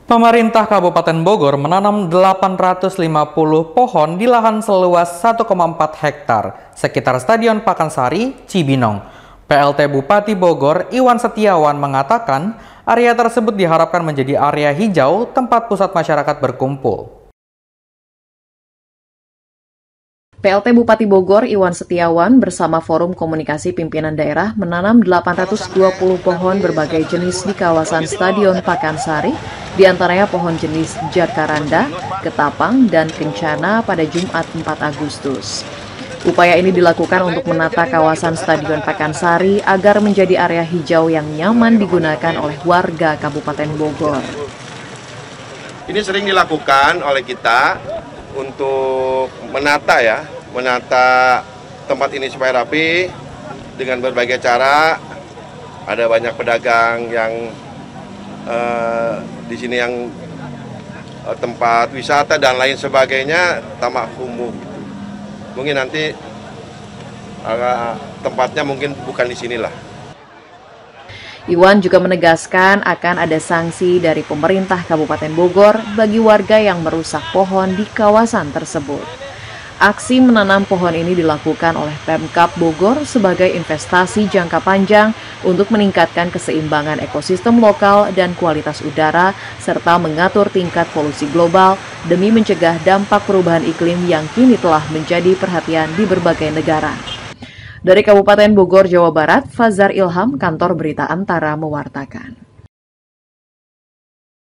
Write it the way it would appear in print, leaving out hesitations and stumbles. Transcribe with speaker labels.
Speaker 1: Pemerintah Kabupaten Bogor menanam 850 pohon di lahan seluas 1,4 hektar sekitar Stadion Pakansari, Cibinong. PLT Bupati Bogor, Iwan Setiawan mengatakan, area tersebut diharapkan menjadi area hijau tempat pusat masyarakat berkumpul.
Speaker 2: PLT Bupati Bogor Iwan Setiawan bersama Forum Komunikasi Pimpinan Daerah menanam 820 pohon berbagai jenis di kawasan Stadion Pakansari, diantaranya pohon jenis jakaranda, ketapang, dan kencana pada Jumat 4 Agustus. Upaya ini dilakukan untuk menata kawasan Stadion Pakansari agar menjadi area hijau yang nyaman digunakan oleh warga Kabupaten Bogor.
Speaker 3: Ini sering dilakukan oleh kita untuk menata tempat ini supaya rapi dengan berbagai cara. Ada banyak pedagang yang di sini yang tempat wisata dan lain sebagainya tamak kumuh. Mungkin nanti tempatnya mungkin bukan di sinilah.
Speaker 2: Iwan juga menegaskan akan ada sanksi dari pemerintah Kabupaten Bogor bagi warga yang merusak pohon di kawasan tersebut. Aksi menanam pohon ini dilakukan oleh Pemkab Bogor sebagai investasi jangka panjang untuk meningkatkan keseimbangan ekosistem lokal dan kualitas udara, serta mengatur tingkat polusi global demi mencegah dampak perubahan iklim yang kini telah menjadi perhatian di berbagai negara. Dari Kabupaten Bogor, Jawa Barat, Fazar Ilham, Kantor Berita Antara mewartakan.